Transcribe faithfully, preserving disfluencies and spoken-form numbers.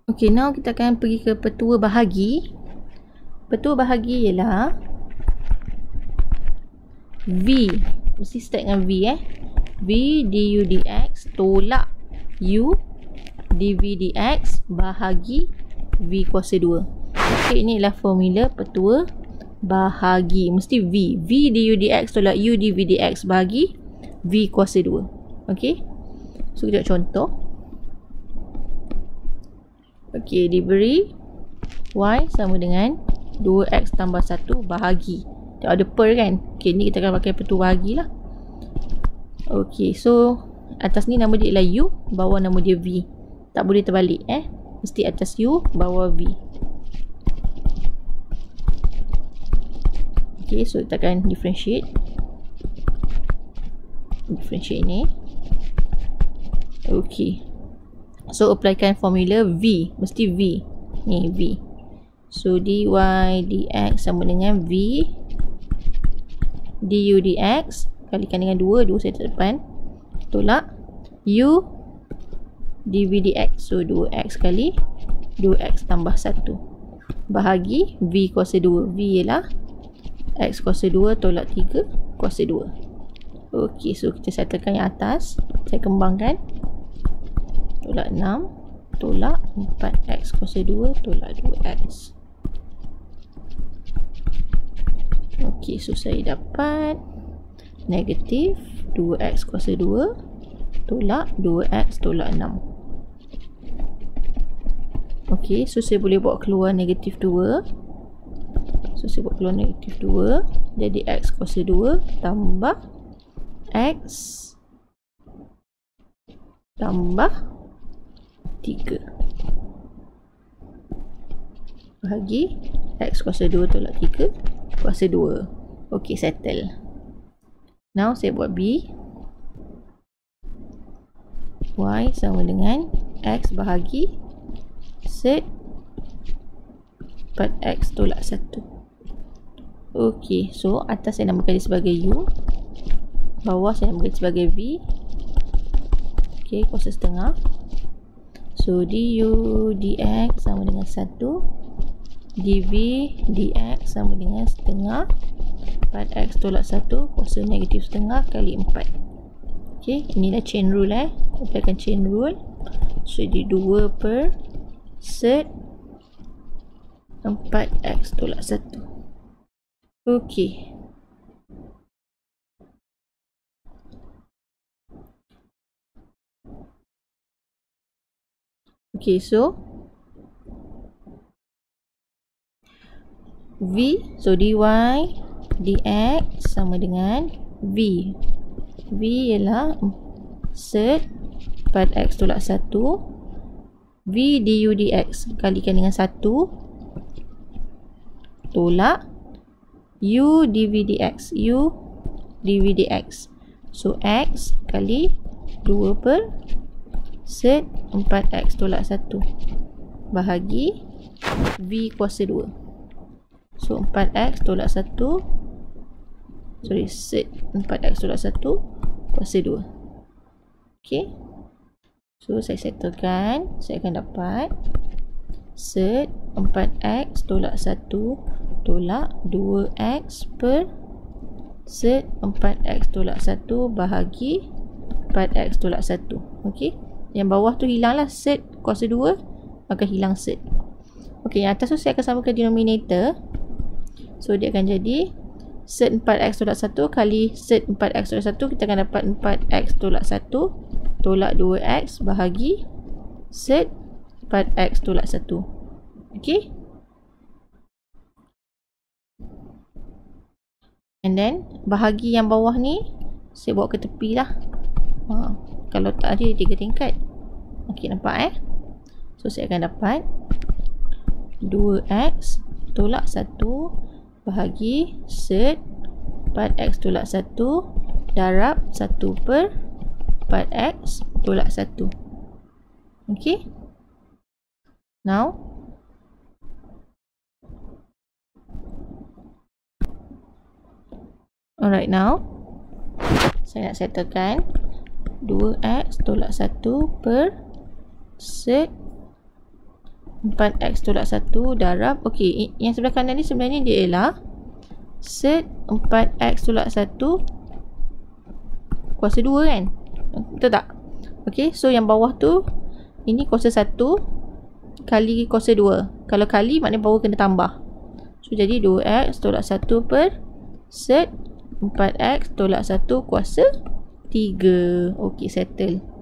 Okay, now kita akan pergi ke petua bahagi. Petua bahagi ialah V. Mesti start dengan V eh. V du dx tolak U dv dx bahagi V kuasa dua. Okay, ini adalah formula petua bahagi. Mesti V. V du dx tolak U dv dx bahagi V kuasa dua. Okay. So, kita contoh. Okay, diberi Y sama dengan dua x tambah satu bahagi. Tengok ada per kan. Okay, ni kita akan pakai petua bahagi lah. Okay, so atas ni nama dia ialah U, bawah nama dia V. Tak boleh terbalik eh. Mesti atas U, bawah V. Okay, so kita akan differentiate. Differentiate ni. Okay. So, applykan formula V. Mesti V. Ni, V. So, dy dx sama dengan V du dx. Kalikan dengan dua. dua saya letak depan. Tolak. U dv dx. So, dua x kali dua x tambah satu. Bahagi V kuasa dua. V ialah x kuasa dua tolak tiga kuasa dua. Ok, so kita settlekan yang atas. Saya kembangkan. Tolak enam tolak empat x kuasa dua tolak dua x. Ok, so saya dapat negatif dua x kuasa dua tolak dua x tolak enam. Ok, so saya boleh buat keluar negatif dua. So saya buat keluar negatif dua. Jadi x kuasa dua tambah x tambah tiga bahagi x kuasa dua tolak tiga kuasa dua. Ok, settle. Now saya buat B. Y sama dengan x bahagi set empat x tolak satu. Ok, so atas saya namakan dia sebagai U, bawah saya namakan dia sebagai V. Ok, kuasa setengah. So, du dx sama dengan satu. Dv dx sama dengan setengah. empat x tolak satu kuasa negatif setengah kali empat. Ok, inilah chain rule eh. Kita akan chain rule. So, jadi dua per set empat x tolak satu. Ok. Okay, so V, so dy dx sama dengan V. V ialah set empat x tolak satu. V du dx kalikan dengan satu tolak U dv dx. U dv dx. So, x kali dua per set empat x tolak satu bahagi V kuasa dua. So, empat x tolak satu. Sorry, set empat x tolak satu kuasa dua. Ok. So, saya settlekan. Saya akan dapat set empat x tolak satu tolak dua x per set empat x tolak satu bahagi empat x tolak satu. Ok. Yang bawah tu hilanglah set kuasa dua, maka hilang set. Ok, yang atas tu saya akan samakan denominator. So, dia akan jadi set empat x tolak satu kali set empat x tolak satu. Kita akan dapat empat x tolak satu tolak dua x bahagi set empat x tolak satu. Ok. And then, bahagi yang bawah ni, saya bawa ke tepi lah. Ha. Kalau tak ada tiga tingkat. Ok, nampak eh. So, saya akan dapat dua x tolak satu bahagi set empat x tolak satu darab satu per empat x tolak satu. Ok. Now, alright, now saya nak settlekan dua x tolak satu per set empat x tolak satu darab. Okey, yang sebelah kanan ni sebenarnya dia ialah set empat x tolak satu kuasa dua kan? Betul tak? Okey, so yang bawah tu ini kuasa satu kali kuasa dua. Kalau kali maknanya bawah kena tambah. So jadi dua x tolak satu per set empat x tolak satu kuasa tiga. Okey, settle.